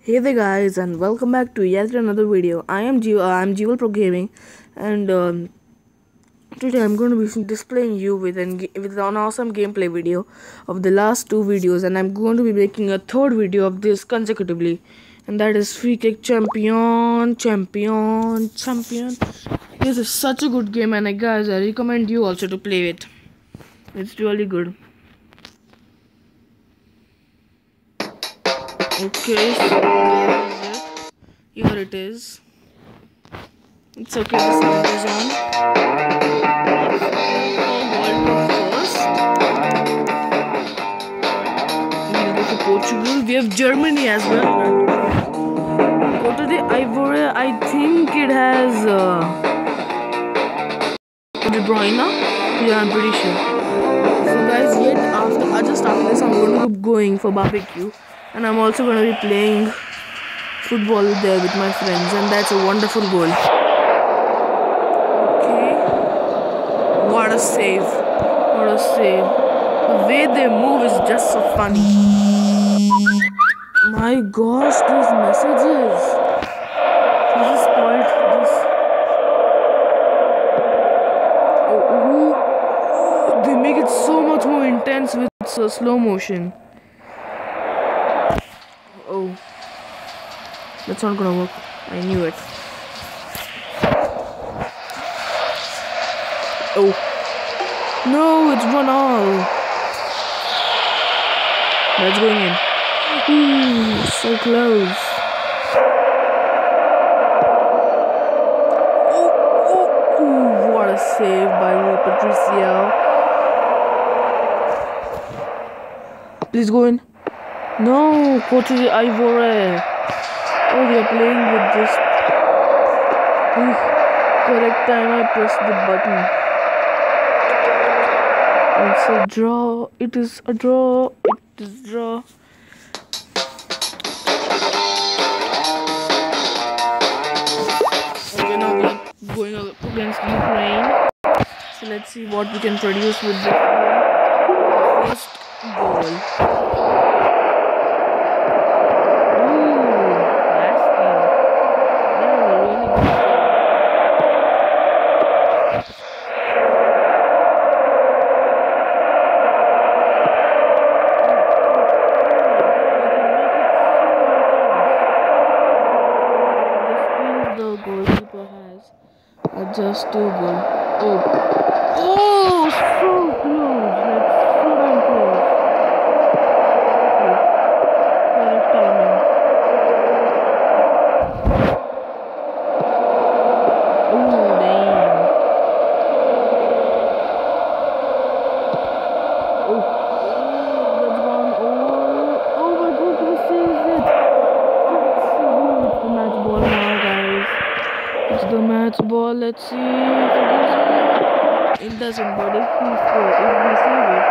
Hey there guys, and welcome back to yet another video. I'm Jeeval Pro Gaming, and today I'm going to be displaying you with an awesome gameplay video of the last two videos, and I'm going to be making a third video of this consecutively, and that is Free Kick Champion. This is such a good game, and guys, I recommend you also to play it. It's really good. Okay, so here it is. It's okay, the sound is on. World Cup first. We'll go to Portugal. We have Germany as well. Go to the Ivory. I think it has De Bruyne. Yeah, I'm pretty sure. So guys, just after this, I'm going to be going for barbecue. And I'm also going to be playing football there with my friends, and that's a wonderful goal. Okay. What a save. What a save. The way they move is just so funny. My gosh, these messages. This is spoiled. They make it so much more intense with slow motion. Oh, that's not gonna work. I knew it. Oh, no, it's 1-all. That's going in. Ooh, so close. Ooh, what a save by Patricio. Please go in. No, go to the Ivory. Oh, we are playing with this. Correct time, I pressed the button. It's a draw. It is a draw. It is a draw. Okay, now we're going against Ukraine. So let's see what we can produce with this first goal. Goalkeeper has just too good. Oh, so close! Like so damn close. Correct timing. Oh, damn! Oh, that's gone. Oh my God! Who saves it? That's so good. It's the match ball now. It's the match ball. Let's see if it goes in. It doesn't, but if we score, if we save it,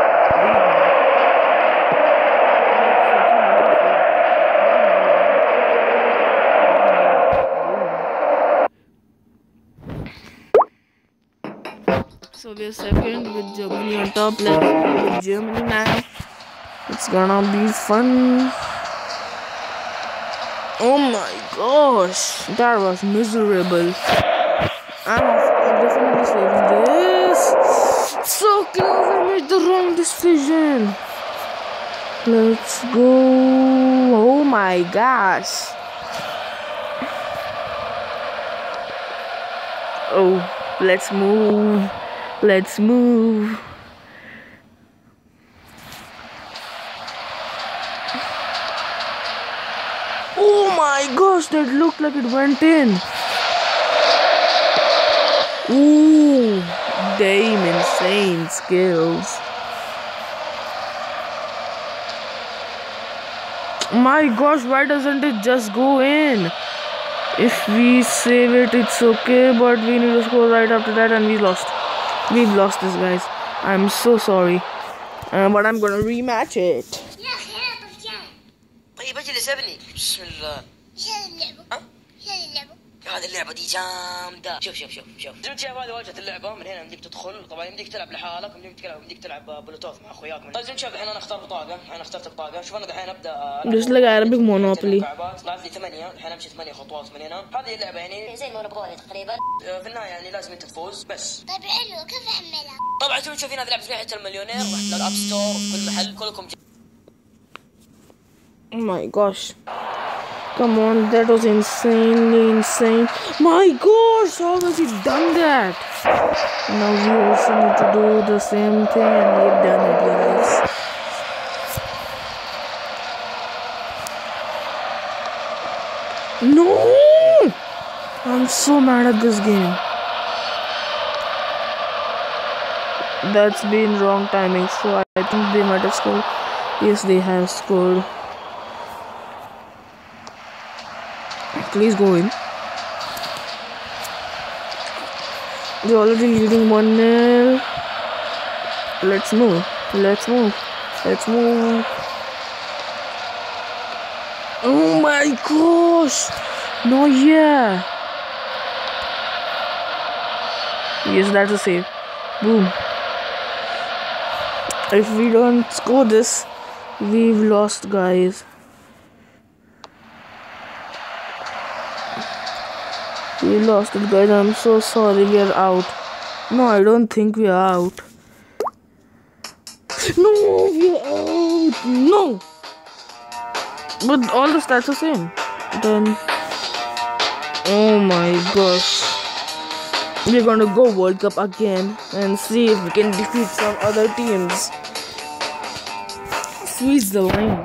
so we're second with Germany on top. Let's play with Germany now. It's gonna be fun. Oh my gosh, that was miserable. I'm definitely saving this. So close, I made the wrong decision. Let's go. Oh my gosh. Oh, let's move. Let's move. Oh my gosh, that looked like it went in. Ooh, damn, insane skills. My gosh, why doesn't it just go in? If we save it, it's okay, but we need to score right after that, and we lost. We've lost this, guys. I'm so sorry. But I'm gonna rematch it. طيب اجلس ابني بسم الله. هذه اللعبة دي جامدة. شوف شوف شوف شوف. هذه واجهة اللعبة. من هنا يمديك تدخل، طبعا يمديك تلعب لحالك، يمديك تلعب بلوتوث مع اخوياك. طيب شوف الحين انا اختار بطاقة، انا اخترت بطاقة. شوف انا الحين ابدا Just like Arabic Monopoly. طلعت لي 8، الحين امشي 8 خطوات من هنا. هذه اللعبة يعني زي مونوبولي تقريبا. في النهاية يعني لازم انت تفوز بس. طيب حلو، كيف احملها؟ طبعا تشوفين هذه لعبة فيها حتى المليونير، رحت للاب ستور في كل محل، كلكم. Oh my gosh. Come on, that was insanely insane. My gosh, how has he done that? Now we also need to do the same thing, and we've done it, guys. No! I'm so mad at this game. That's been wrong timing, so I think they might have scored. Yes, they have scored. Please go in. They're already leading 1-0. Let's move. Let's move. Let's move. Oh my gosh! No, yeah. Yes, that's a save. Boom. If we don't score this, we've lost, guys. We lost it, guys. I'm so sorry. We are out. No, I don't think we are out. No, we are out. No. But all the stats are same. Then, oh my gosh. We're gonna go World Cup again and see if we can defeat some other teams. Squeeze the line.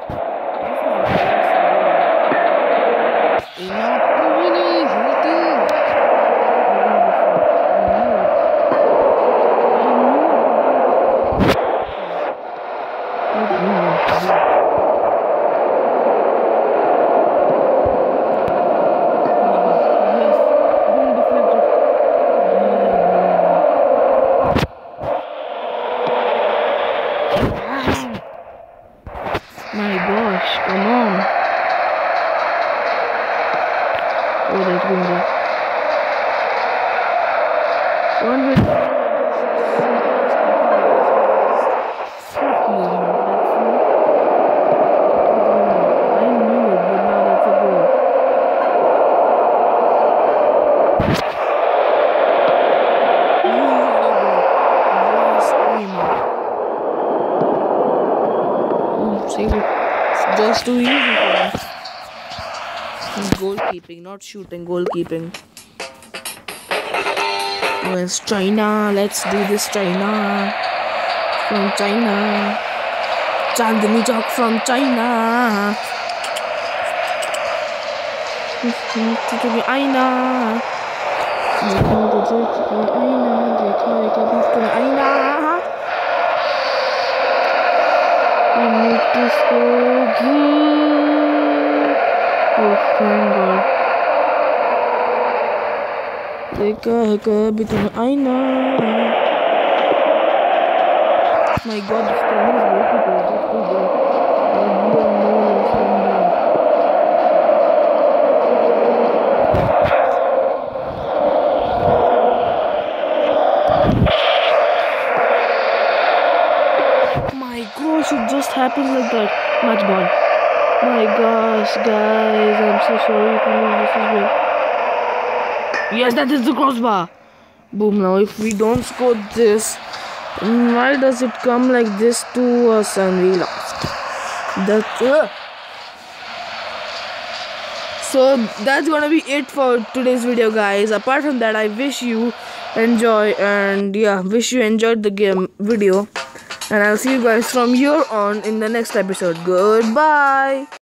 My gosh, come on. Oh, that's going there. One way. I knew it, but now that's a goal. Save it. It's just too easy for us. Goalkeeping, not shooting, goalkeeping. Where's China? Let's do this, China. From China. Chandni Chowk from China. Aina. We need to score. Oh, thank God. देखा है कभी तुम्हें आईना. My God, this camera is working perfectly good. And we are no less than that. My gosh, it just happened like that. Match gone. My gosh, guys, I'm so sorry if I lose this as well. Yes, that is the crossbar. Boom. Now, if we don't score this, why does it come like this to us and we lost? So that's gonna be it for today's video, guys. Apart from that, I wish you enjoy, and yeah, wish you enjoyed the game video. And I'll see you guys from here on in the next episode. Goodbye.